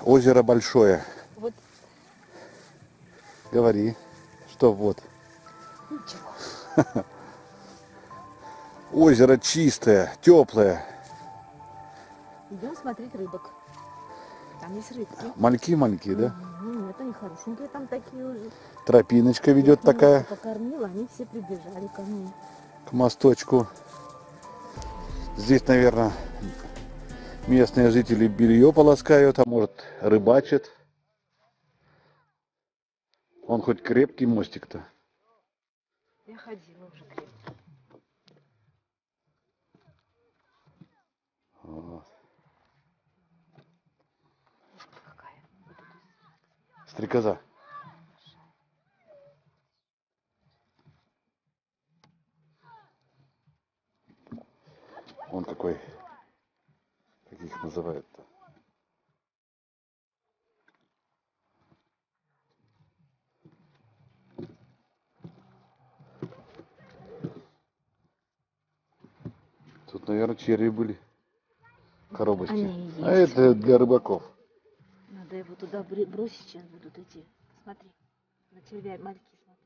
озеро большое. Вот. Говори, что вот. Ничего. Озеро чистое, теплое. Идем смотреть рыбок. Там есть рыбки. Мальки, да? Нет, они хорошенькие там такие уже. Тропиночка Я ведет их немножко такая покормила, они все прибежали ко мне. к мосточку. Здесь, наверное, местные жители белье полоскают, а может рыбачат. Он хоть крепкий мостик-то. Я ходила уже крепко. Вот. Какая? Вот эта. Стрекоза. Он какой. Как их называют-то? Тут, наверное, черви были. Коробочки. Они и А есть. это для рыбаков. Надо его туда бросить, сейчас будут идти. Смотри, на червя мальки смотри.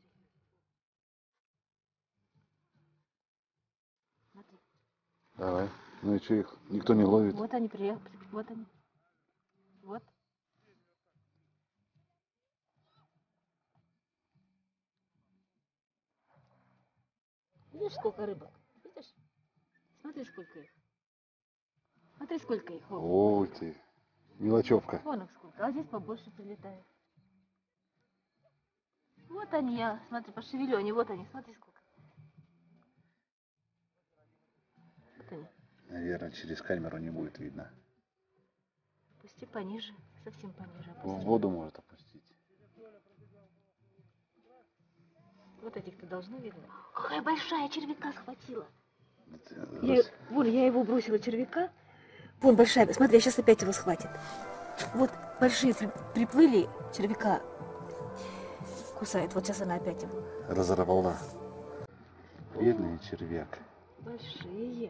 Смотри. Давай. Ну и что их? Никто не ловит. Вот они приехали, вот они. Вот. Видишь, сколько рыбок? Видишь? Смотри, сколько их. Смотри, сколько их. Вон. Ой ты. Мелочевка. Вон их сколько. А здесь побольше прилетает. Вот они, я, смотри, пошевелю они, вот они, смотри, сколько. Вот они. Наверное, через камеру не будет видно. Опусти пониже, совсем пониже В опусти. воду может опустить. Вот этих-то должно видно. Какая большая червяка схватила. Раз. Вон, я его бросила червяка. Вон большая, смотри, сейчас опять его схватит. Вот большие приплыли, червяка кусает. Вот сейчас она опять его. Разорвала. Бедный червяк. Большие.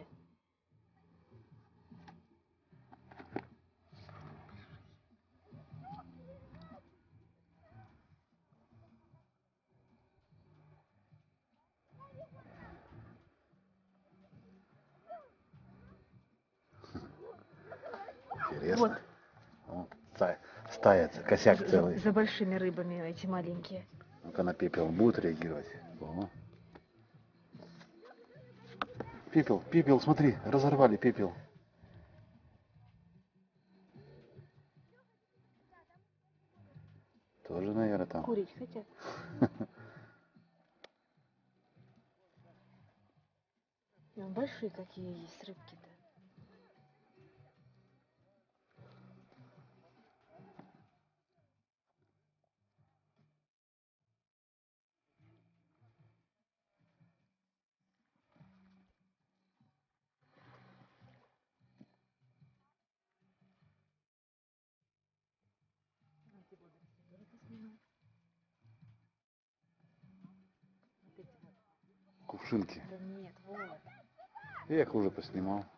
Интересно. Вот. Стая, косяк целый. За большими рыбами эти маленькие. Ну-ка на пепел будет реагировать. О. Пепел, смотри, разорвали пепел. Тоже, наверное, там. Курить хотят. Большие какие есть рыбки-то. Кувшинки. Да нет, вот. Я их уже поснимал.